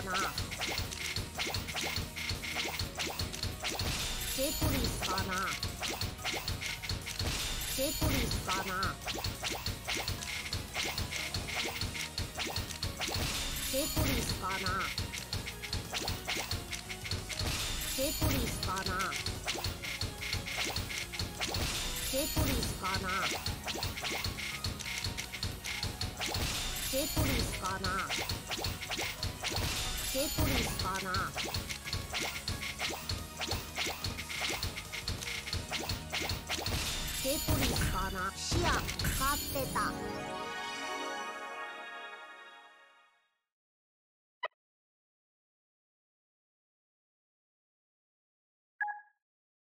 な。テトリスかな。テトリスかな。テトリスかな。テトリスかな。テトリスかな。テトリスかな。テトリスかな。テトリスかな。視野、勝ってた。